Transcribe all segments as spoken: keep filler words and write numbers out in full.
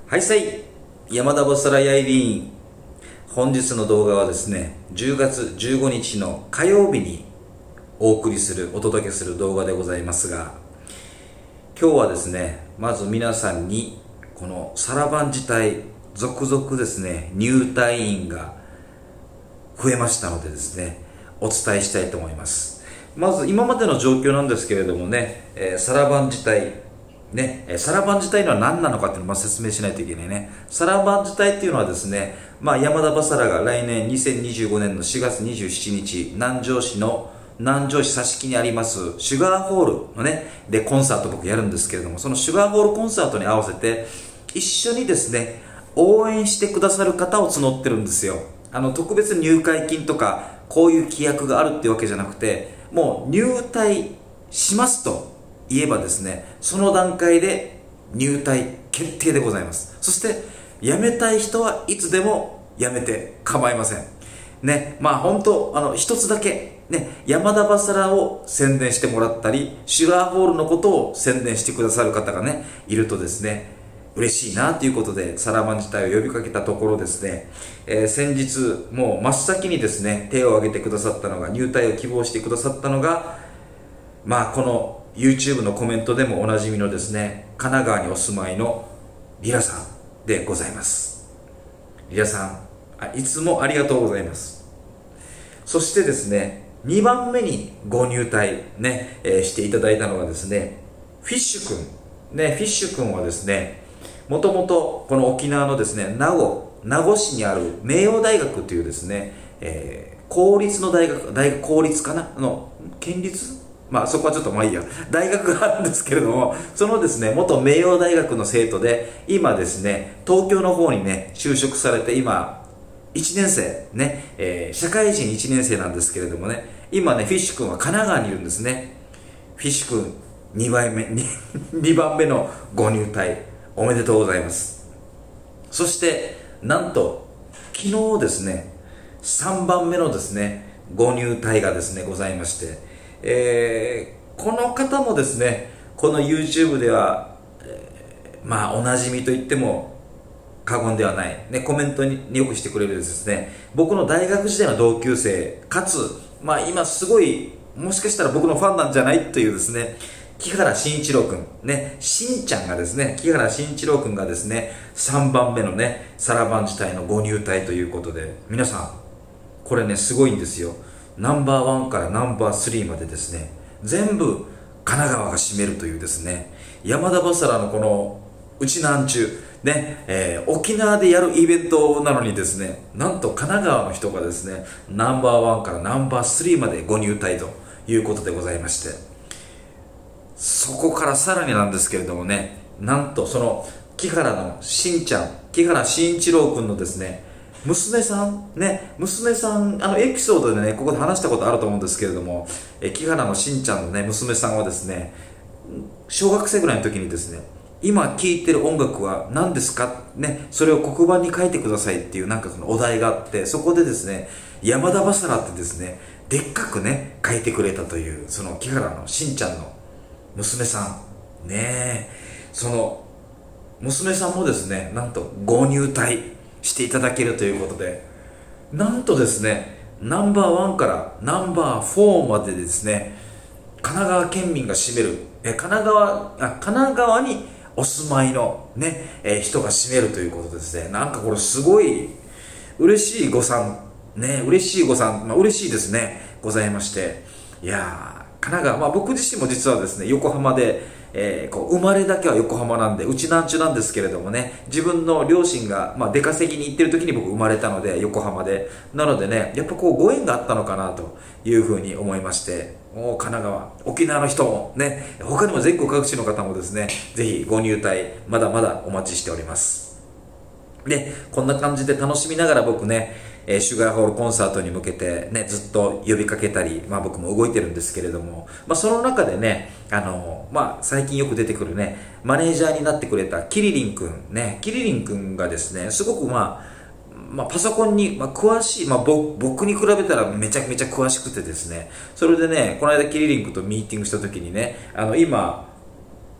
はいさい、山田ボスラヤイリーン。本日の動画はですね、じゅうがつじゅうごにちの火曜日にお送りする、お届けする動画でございますが、今日はですね、まず皆さんに、このサラバン自体、続々ですね、入隊員が増えましたのでですね、お伝えしたいと思います。まず今までの状況なんですけれどもね、えー、サラバン自体、ね、サラバン自体のは何なのかっていうのをまず説明しないといけないね。サラバン自体っていうのはですね、まあ、山田バサラが来年にせんにじゅうごねんのしがつにじゅうしちにち、南城市の南城市佐敷にありますシュガーホールのね、でコンサート僕やるんですけれども、そのシュガーホールコンサートに合わせて一緒にですね、応援してくださる方を募ってるんですよ。あの、特別入会金とか、こういう規約があるっていうわけじゃなくて、もう入隊しますと言えばですね、その段階で入隊決定でございます。そして辞めたい人はいつでも辞めて構いませんね。まあ本当、あの一つだけね、山田バサラを宣伝してもらったり、シュガーホールのことを宣伝してくださる方がねいるとですね、嬉しいなということでサラバン自体を呼びかけたところですね、えー、先日もう真っ先にですね手を挙げてくださったのが、入隊を希望してくださったのが、まあこのYouTube のコメントでもおなじみのですね、神奈川にお住まいのリラさんでございます。リラさん、あ、いつもありがとうございます。そしてですね、にばんめにご入隊ね、えー、していただいたのがですね、フィッシュくんね。フィッシュくんはですね、もともとこの沖縄のですね、名護名護市にある明陽大学というですね、えー、公立の大学、大学公立かなの県立、まあそこはちょっとまあいいや、大学があるんですけれども、そのですね、元明陽大学の生徒で、今ですね、東京の方にね、就職されて、今、いちねんせい、ね、えー、社会人いちねんせいなんですけれどもね、今ね、フィッシュ君は神奈川にいるんですね。フィッシュ君、にばんめ、にばんめのご入隊、おめでとうございます。そして、なんと、昨日ですね、さんばんめのですね、ご入隊がですね、ございまして、えー、この方もですね、この YouTube では、えー、まあおなじみと言っても過言ではない、ね、コメントによくしてくれるですね、僕の大学時代の同級生かつ、まあ今すごいもしかしたら僕のファンなんじゃないというですね、木原慎一郎君ね、しんちゃんがですね、木原慎一郎君がですね、さんばんめのね、サラバン自体のご入隊ということで、皆さんこれねすごいんですよ。ナンバーワンからナンバースリーまでですね、全部神奈川が占めるというですね、山田バサラのこのうちなんちゅうね、えー、沖縄でやるイベントなのにですね、なんと神奈川の人がですね、ナンバーワンからナンバースリーまでご入隊ということでございまして、そこからさらになんですけれどもね、なんとその木原のしんちゃん、木原慎一郎君のですね、娘さんね、娘さん、あのエピソードでね、ここで話したことあると思うんですけれども、え木原のしんちゃんのね、娘さんはですね、小学生ぐらいの時にですね、今聴いてる音楽は何ですかね、それを黒板に書いてくださいっていうなんかそのお題があって、そこでですね、山田バサラってですね、でっかくね、書いてくれたという、その木原のしんちゃんの娘さん、ねえ、その娘さんもですね、なんとご入隊していただけるということで、なんとですね、ナンバーワンからナンバーフォーまでですね、神奈川県民が占める、え神奈川あ神奈川にお住まいのね、え人が占めるということですね。なんかこれすごい嬉しい誤算ね、嬉しい誤算、まあ嬉しいですね、ございまして、いやー、神奈川、まあ僕自身も実はですね、横浜で、えー、こう生まれだけは横浜なんで、うちなんちゅなんですけれどもね、自分の両親が、まあ、出稼ぎに行ってる時に僕生まれたので、横浜で、なのでね、やっぱこうご縁があったのかなというふうに思いまして、もう神奈川、沖縄の人もね、他にも全国各地の方もですね、ぜひご入隊まだまだお待ちしております。で、こんな感じで楽しみながら僕ね、えー、シュガーホールコンサートに向けてね、ずっと呼びかけたり、まあ僕も動いてるんですけれども、まあその中でね、あのー、まあ最近よく出てくるね、マネージャーになってくれたキリリンくんね、キリリンくんがですね、すごくまあ、まあ、パソコンに、まあ、詳しい、まあ、僕に比べたらめちゃめちゃ詳しくてですね、それでね、この間キリリン君とミーティングした時にね、あの今チャッ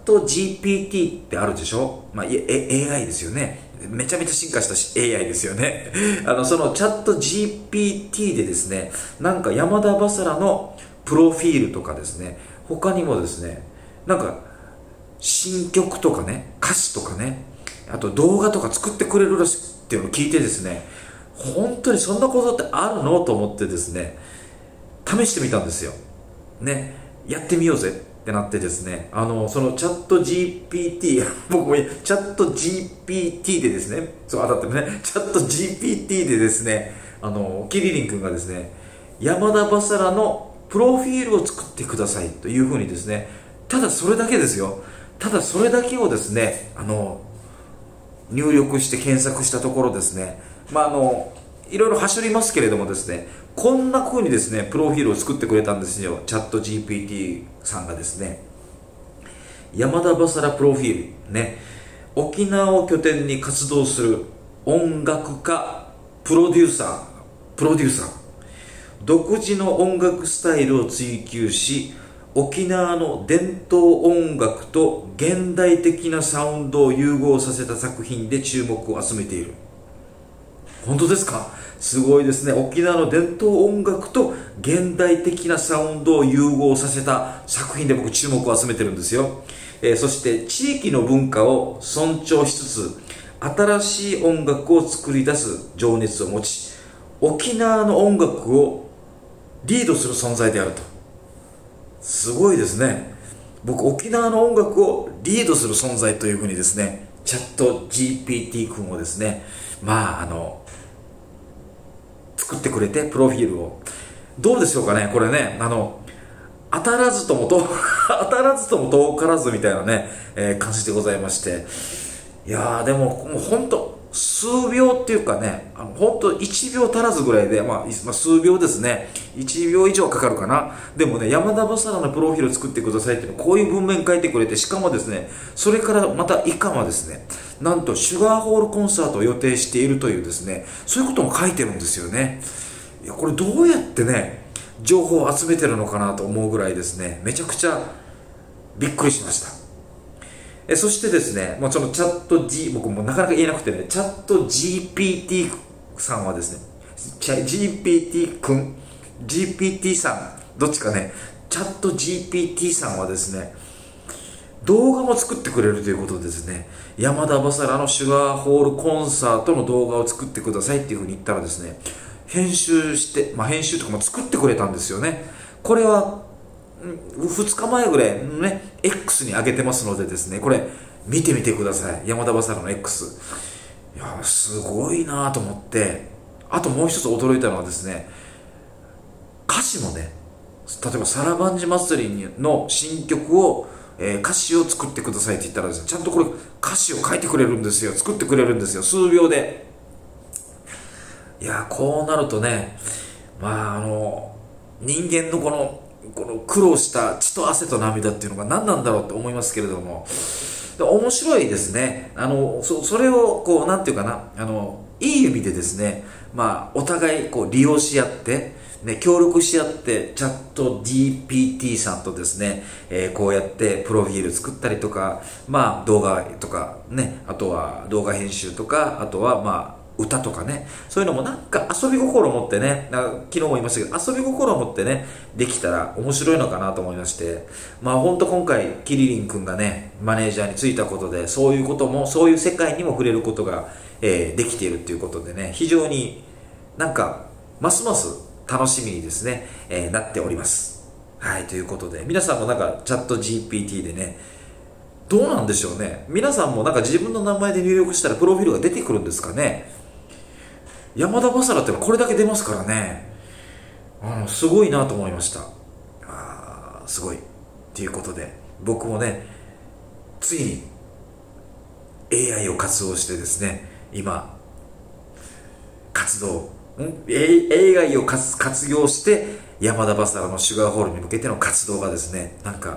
ト ジーピーティー ってあるでしょ、まあ、エーアイ ですよね。めちゃめちゃ進化した エーアイ ですよね。あの、そのチャット ジーピーティー でですね、なんか山田バサラのプロフィールとかですね、他にもですね、なんか新曲とかね、歌詞とかね、あと動画とか作ってくれるらしいっていうのを聞いてですね、本当にそんなことってあるのと思ってですね、試してみたんですよ。ね、やってみようぜってなってですね、あの、そのチャット ジーピーティー、僕もチャット ジーピーティー でですね、そう当たってるね、チャット ジーピーティー でですね、あの、キリリン君がですね、山田バサラのプロフィールを作ってくださいというふうにですね、ただそれだけですよ。ただそれだけをですね、あの、入力して検索したところですね、まああの、いろいろはしょりますけれどもですね、こんな風にですね、プロフィールを作ってくれたんですよ、チャット ジーピーティー さんがですね。山田バサラプロフィール、ね、沖縄を拠点に活動する音楽家、プロデューサー、プロデューサー、独自の音楽スタイルを追求し、沖縄の伝統音楽と現代的なサウンドを融合させた作品で注目を集めている。本当ですか？すごいですね。沖縄の伝統音楽と現代的なサウンドを融合させた作品で僕注目を集めてるんですよ。えー、そして地域の文化を尊重しつつ新しい音楽を作り出す情熱を持ち、沖縄の音楽をリードする存在であると。すごいですね。僕沖縄の音楽をリードする存在というふうにですね、チャット ジーピーティー 君をですね、まああの作ってくれて、プロフィールをどうでしょうかね、これね、あの当たらずともと当たらずとも遠からずみたいなね、えー、感じでございまして、いやーでももう本当数秒っていうかね、あの本当いちびょう足らずぐらいで、まあ、まあ数秒ですね、いちびょう以上かかるかな。でもね、山田バサラのプロフィールを作ってくださいっていうの、こういう文面書いてくれて、しかもですね、それからまた以下はですね、なんとシュガーホールコンサートを予定しているというですね、そういうことも書いてるんですよね。いや、これどうやってね、情報を集めてるのかなと思うぐらいですね、めちゃくちゃびっくりしました。えそしてですね、まあ、そのチャット G、僕もなかなか言えなくてね、チャット ジーピーティー さんはですね、ジーピーティー 君、ジーピーティー さん、どっちかね、チャット ジーピーティー さんはですね、動画も作ってくれるということでですね、山田バサラのシュガーホールコンサートの動画を作ってくださいっていうふうに言ったらですね、編集して、まあ、編集とかも作ってくれたんですよね。これはふつかまえぐらいのね、X に上げてますのでですね、これ見てみてください。山田バサラの X。いやー、すごいなと思って。あともう一つ驚いたのはですね、歌詞もね、例えばサラバンジ祭りの新曲を、えー、歌詞を作ってくださいって言ったらですね、ちゃんとこれ歌詞を書いてくれるんですよ。作ってくれるんですよ。数秒で。いやー、こうなるとね、まああの人間のこのこの苦労した血と汗と涙っていうのが何なんだろうって思いますけれども、面白いですね。あの そ, それをこうなんていうかな、あのいい意味でですね、まあお互いこう利用し合ってね、協力し合ってチャット ジーピーティー さんとですね、えー、こうやってプロフィール作ったりとか、まあ動画とかね、あとは動画編集とか、あとはまあ歌とかね、そういうのもなんか遊び心を持ってね、なんか昨日も言いましたけど、遊び心を持ってね、できたら面白いのかなと思いまして、まあ本当今回キリリン君がね、マネージャーについたことで、そういうことも、そういう世界にも触れることが、えー、できているということでね、非常になんかますます楽しみにですね、えー、なっております。はい、ということで、皆さんもなんかチャット ジーピーティー でね、どうなんでしょうね。皆さんもなんか自分の名前で入力したらプロフィールが出てくるんですかね。山田バサラってのはこれだけ出ますからね、あのすごいなと思いました。あー、すごいということで、僕もね、ついに エーアイ を活用してですね、今活動、ん エーアイ を活用して山田バサラのシュガーホールに向けての活動がですね、なんか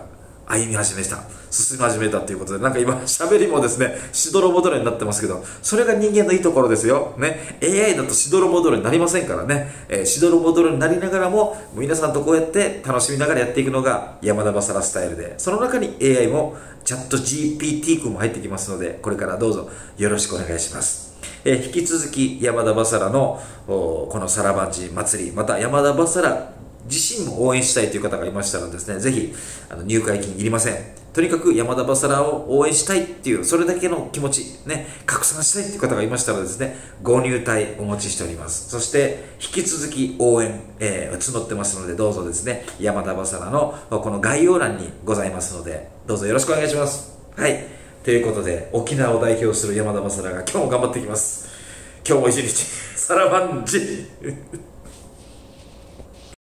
歩み始めた、進み始めたということで、なんか今、喋りもですね、しどろもどろになってますけど、それが人間のいいところですよ。ね。エーアイ だとしどろもどろになりませんからね。えー、しどろもどろになりながらも、皆さんとこうやって楽しみながらやっていくのが山田バサラスタイルで、その中に エーアイ も、チャット ジーピーティー 君も入ってきますので、これからどうぞよろしくお願いします。えー、引き続き山田バサラのこのサラバンジ祭り、また山田バサラ自身も応援したいという方がいましたらですね、ぜひあの入会金いりません。とにかく山田バサラを応援したいっていう、それだけの気持ち、ね、拡散したいっていう方がいましたらですね、ご入隊お待ちしております。そして、引き続き応援、えー、募ってますので、どうぞですね、山田バサラのこの概要欄にございますので、どうぞよろしくお願いします。はい。ということで、沖縄を代表する山田バサラが今日も頑張っていきます。今日も一日、サラバンジ